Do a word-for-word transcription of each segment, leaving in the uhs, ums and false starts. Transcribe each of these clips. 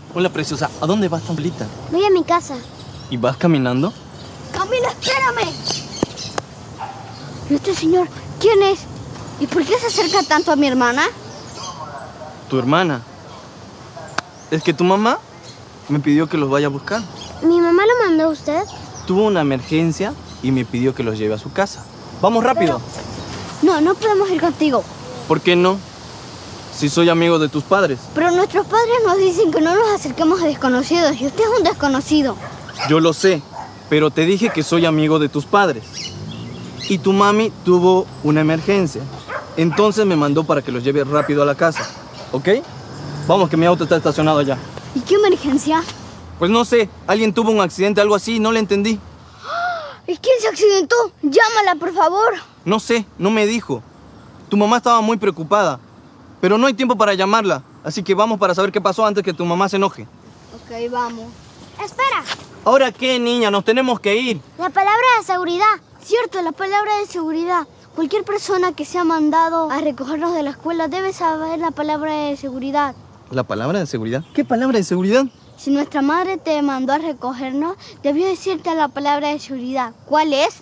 Hola, preciosa. ¿A dónde vas tan solita? Voy a mi casa. ¿Y vas caminando? ¡Camila, espérame! ¿Y este señor quién es? ¿Y por qué se acerca tanto a mi hermana? ¿Tu hermana? Es que tu mamá me pidió que los vaya a buscar. ¿Mi mamá lo mandó a usted? Tuvo una emergencia y me pidió que los lleve a su casa. ¡Vamos rápido! Pero... No, no podemos ir contigo. ¿Por qué no? Si soy amigo de tus padres. Pero nuestros padres nos dicen que no nos acerquemos a desconocidos y usted es un desconocido. Yo lo sé, pero te dije que soy amigo de tus padres. Y tu mami tuvo una emergencia. Entonces me mandó para que los lleve rápido a la casa. ¿Ok? Vamos, que mi auto está estacionado allá. ¿Y qué emergencia? Pues no sé, alguien tuvo un accidente, algo así, no le entendí. ¿Y quién se accidentó? Llámala, por favor. No sé, no me dijo. Tu mamá estaba muy preocupada, pero no hay tiempo para llamarla. Así que vamos para saber qué pasó antes que tu mamá se enoje. Ok, vamos. Espera. ¿Ahora qué, niña? Nos tenemos que ir. La palabra de seguridad. Cierto, la palabra de seguridad. Cualquier persona que sea mandado a recogernos de la escuela debe saber la palabra de seguridad. ¿La palabra de seguridad? ¿Qué palabra de seguridad? Si nuestra madre te mandó a recogernos, debió decirte la palabra de seguridad. ¿Cuál es?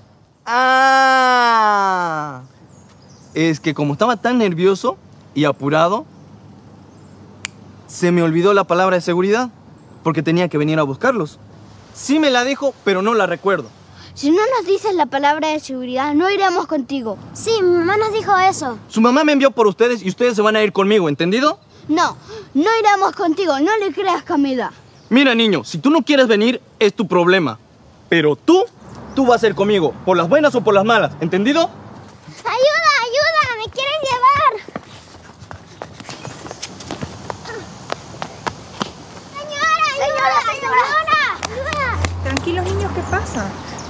¡Ah! Es que como estaba tan nervioso y apurado, se me olvidó la palabra de seguridad, porque tenía que venir a buscarlos. Sí me la dijo, pero no la recuerdo. Si no nos dices la palabra de seguridad, no iremos contigo. Sí, mi mamá nos dijo eso. Su mamá me envió por ustedes y ustedes se van a ir conmigo, ¿entendido? No, no iremos contigo, no le creas, Camila. Mira, niño, si tú no quieres venir, es tu problema. Pero tú, tú vas a ir conmigo, por las buenas o por las malas, ¿entendido? ¡Ayuda, ayuda! ¡Me quieren llevar! ¡Señora, ayuda! ¡Señora, señora! ¡Ayuda! Tranquilos, niños, ¿qué pasa?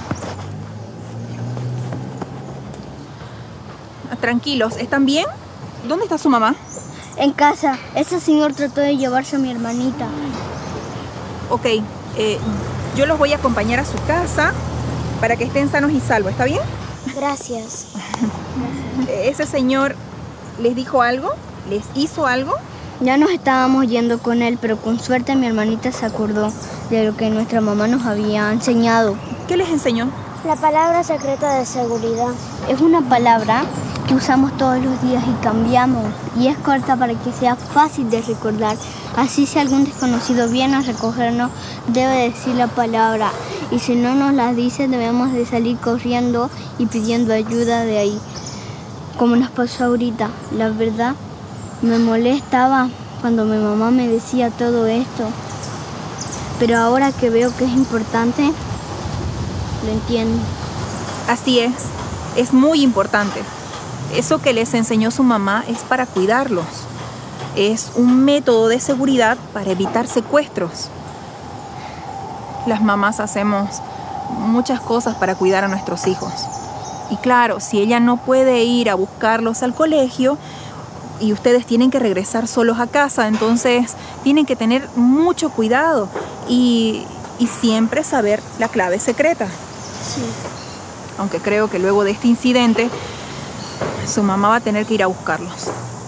Tranquilos, ¿están bien? ¿Dónde está su mamá? En casa. Ese señor trató de llevarse a mi hermanita. Ok, eh, yo los voy a acompañar a su casa para que estén sanos y salvos, ¿está bien? Gracias. ¿Ese señor les dijo algo? ¿Les hizo algo? Ya nos estábamos yendo con él, pero con suerte mi hermanita se acordó de lo que nuestra mamá nos había enseñado. ¿Qué les enseñó? La palabra secreta de seguridad. Es una palabra que usamos todos los días y cambiamos. Y es corta para que sea fácil de recordar. Así si algún desconocido viene a recogernos, debe decir la palabra. Y si no nos la dice, debemos de salir corriendo y pidiendo ayuda de ahí. Como nos pasó ahorita. La verdad, me molestaba cuando mi mamá me decía todo esto. Pero ahora que veo que es importante, lo entiendo. Así es, es muy importante. Eso que les enseñó su mamá es para cuidarlos. Es un método de seguridad para evitar secuestros. Las mamás hacemos muchas cosas para cuidar a nuestros hijos. Y claro, si ella no puede ir a buscarlos al colegio y ustedes tienen que regresar solos a casa, entonces tienen que tener mucho cuidado y, y siempre saber la clave secreta. Sí. Aunque creo que luego de este incidente, su mamá va a tener que ir a buscarlos.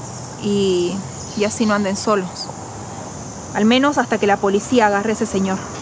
Y, y así no anden solos. Al menos hasta que la policía agarre a ese señor.